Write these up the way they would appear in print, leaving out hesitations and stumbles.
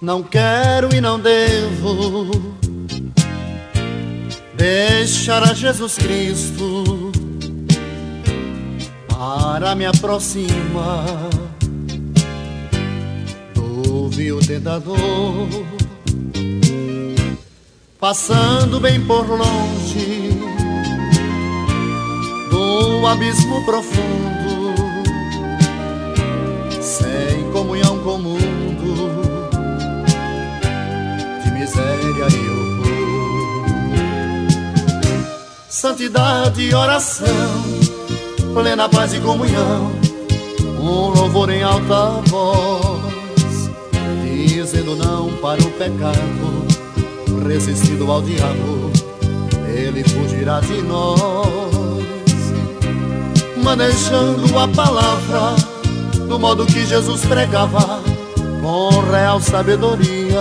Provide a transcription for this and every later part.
Não quero e não devo deixar a Jesus Cristo para me aproximar do vil tentador, passando bem por longe do abismo profundo, sem comunhão com o mundo, de miséria e horror. Santidade e oração, plena paz e comunhão, um louvor em alta voz, dizendo não para o pecado, resistindo ao diabo, ele fugirá de nós. Manejando a palavra do modo que Jesus pregava, com real sabedoria,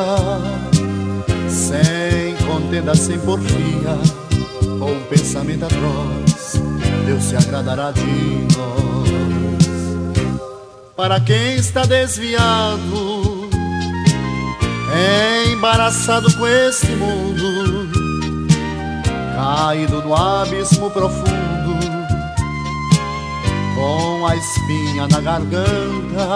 sem contenda, sem porfia, com um pensamento atroz, Deus se agradará de nós. Para quem está desviado, embaraçado com este mundo, caído no abismo profundo, com a espinha na garganta,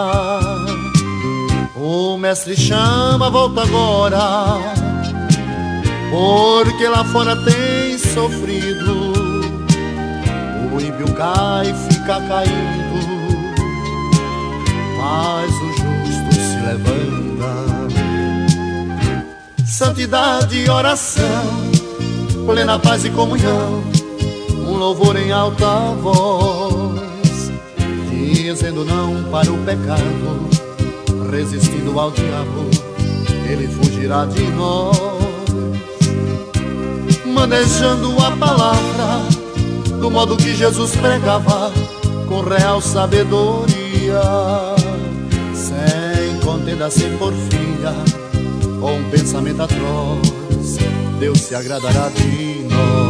o mestre chama, volta agora, porque lá fora tem sofrido. O ímpio cai, fica caído, mas o justo se levanta. Santidade e oração, plena paz e comunhão, um louvor em alta voz, dizendo não para o pecado, resistindo ao diabo, ele fugirá de nós. Manejando a palavra do modo que Jesus pregava, com real sabedoria, sem contenda, sem porfia, com um pensamento atroz, Deus se agradará de nós.